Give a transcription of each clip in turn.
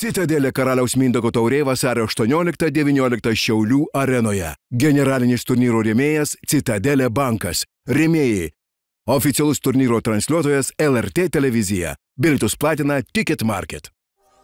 Citadelė Karaliaus Mindaugo taurė vasario 18-19 Šiaulių arenoje. Generalinis turnyro rėmėjas Citadelė bankas. Rėmėjai. Oficialus turnyro transliuotojas LRT televizija. Bilietus platina Ticket Market.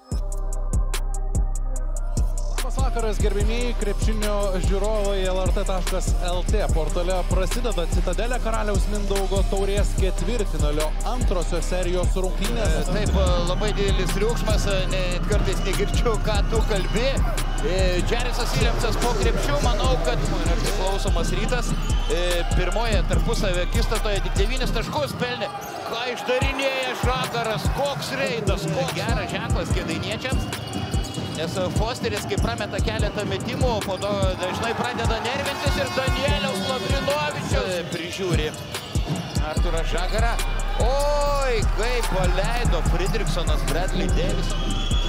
Vakaras, gerbimieji krepšinio žiūrovai, LRT.lt portale prasideda Citadelė Karaliaus Mindaugo taurės ketvirtfinalio antrosios serijos rungtynės. Taip, labai didelis triukšmas, kartais negirdžiu, ką tu kalbi. Džerisas Viljamsas po krepšių, manau, kad yra priklausomas Rytas. Pirmoje tarpusavio akistatoje tik 9 taškus pelnė. Ką išdarinėja Žagaras, koks reidas, koks geras ženklas kėdainiečiams. Nes Fosteris, kai prameta keletą metimų, po to dažnai pradeda nervintis ir Danieliaus Lavrinovičius prižiūri Arturą Žagarą. Oi, kaip paleido Fridriksonas Bradley Davidson.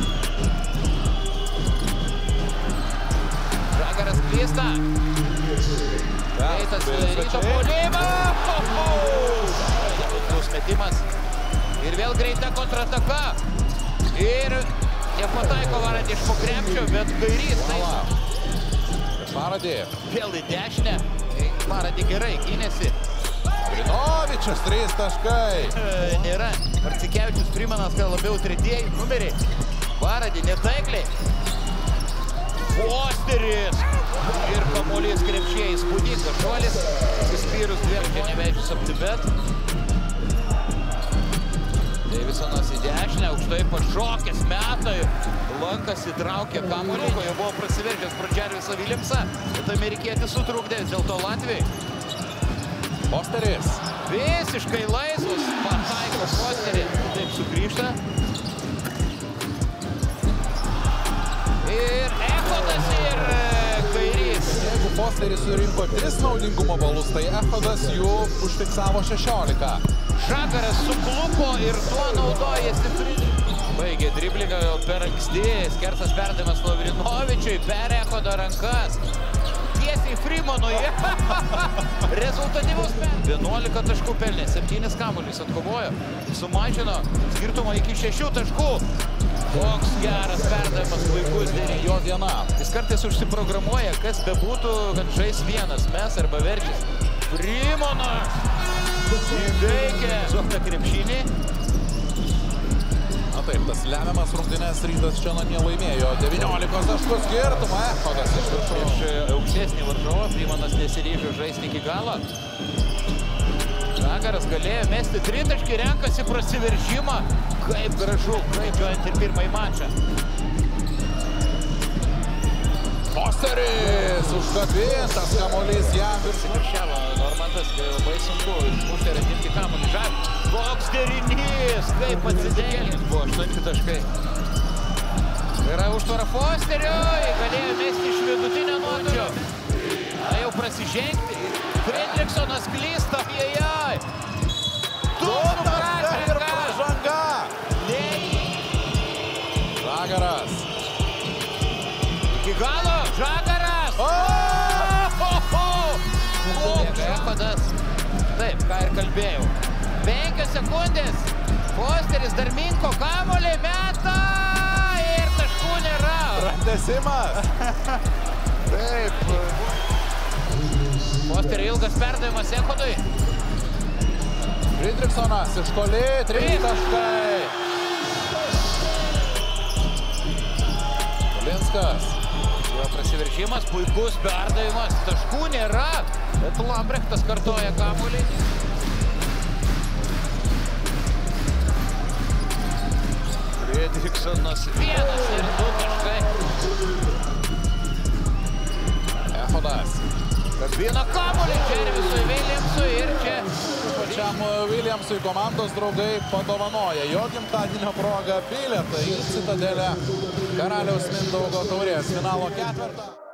Žagaras klysta. Greitas Ryto puolimas. Nebūtus metimas. Ir vėl greita kontrataka. Ir nepataiko Varadį iš po krepšio, bet kairys taiso. Varadį. Vėl į dešinę. Varadį gerai gynėsi. Lavrinovičius 3 taškai. Nėra. Marcikevičius primenas, kad labiau tretieji numeriai. Varadį netaikliai. Fosteris. Ir kamuolys krepšėjai. Spūdingas šuolis. Įspyrus dviem čia neveidžius aptibet. Davisonas į dešinę, aukštai pašokęs meta, lankas įtraukė kamuolį, ko jau buvo prasiveržęs pro Džerisą Viljamsą, bet amerikietis sutrukdė, dėl to Latvijai. Fosteris. Visiškai laisvas, pataiko Fosterį, taip sugrįžta. Ir Echodas ir kairys. Jeigu Fosteris surinko 3 naudingumo balus, tai Echodas jų užfiksavo 16. Žagaras suklupo ir tuo naudojasi. Baigė driblingą per anksti, skersas perdavimas Lavrinovičiui, per Echodo rankas. Tiesiai Freemanui. Rezultatyvus per 11 taškų pelnė, 7 kamuolius atkovojo. Sumažino skirtumą iki 6 taškų. Koks geras perdavimas, puikus derinys. Jo diena. Jis kartais užsiprogramuoja, kas bebūtų, kad žais vienas, mes arba Verdžis. Freemanas įveikia Zoktą krepšinį. Na taip, tas lemiamas rungtynes Rytas čia namie laimėjo. 19 taškų skirtumą. Echodas iš viršų. Iš aukštesnį varžovą Freemanas nesiryžo žaisti iki galo. Žagaras galėjo mesti 3 taškį, renkasi prasiveržimą. Kaip gražu, kaip žuojant ir pirmąjį mačą. Fosteris, užkabintas kamuolys jam. Viršavo Normantas, labai sunku išmušti ir atimti kamuolį. Koks derinys, kaip atsidėlis buvo 8 taškai. Yra užtvara Fosteriui, galėjo mesti iš vidutinio nuotolio. Na jau prasižengti. Fridriksonas klysta. Jajai. Ir pražanga. Žagaras. Iki galo. Žagaras. Echodas. Taip, ką ir kalbėjau. 5 sekundės. Fosteris dar minko kamuolį, meta ir taškų nėra. Pratęsimas. Taip. Fosterio ilgas perdavimas Echodui. Fridriksonas iš toli, 3 taškai. Kolinskas. Jo prasiveržimas, puikus perdavimas, taškų nėra, bet Lambrechtas kartoja kamuolį. Fridriksonas 1 ir 2 taškai. Echodas. Kabina kamuolį Džerisui Viljamsui ir čia Pačiam Viljamsui komandos draugai padovanoja jo gimtadienio progą bilietą į Citadelę Karaliaus Mindaugo taurės finalo ketvertą.